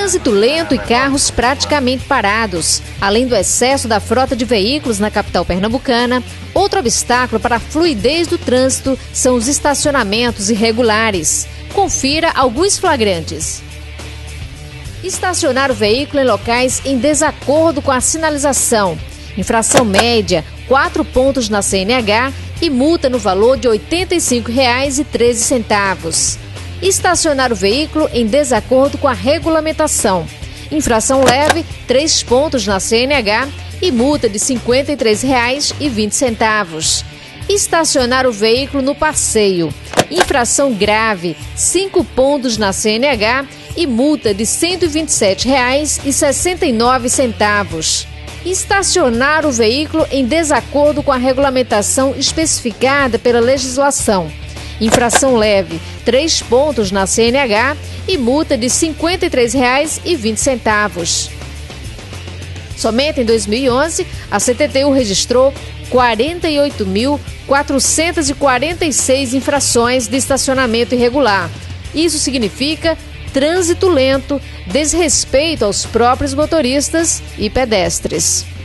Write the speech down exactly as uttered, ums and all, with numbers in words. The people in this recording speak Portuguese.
trânsito lento e carros praticamente parados. Além do excesso da frota de veículos na capital pernambucana, outro obstáculo para a fluidez do trânsito são os estacionamentos irregulares. Confira alguns flagrantes. Estacionar o veículo em locais em desacordo com a sinalização. Infração média, quatro pontos na C N H e multa no valor de oitenta e cinco reais e treze centavos. Estacionar o veículo em desacordo com a regulamentação. Infração leve, três pontos na C N H e multa de cinquenta e três reais e vinte centavos. Estacionar o veículo no passeio. Infração grave, cinco pontos na C N H e multa de cento e vinte e sete reais e sessenta e nove centavos. Estacionar o veículo em desacordo com a regulamentação especificada pela legislação. Infração leve, três pontos na C N H e multa de cinquenta e três reais e vinte centavos. Somente em dois mil e onze, a C T T U registrou quarenta e oito mil quatrocentas e quarenta e seis infrações de estacionamento irregular. Isso significa trânsito lento, desrespeito aos próprios motoristas e pedestres.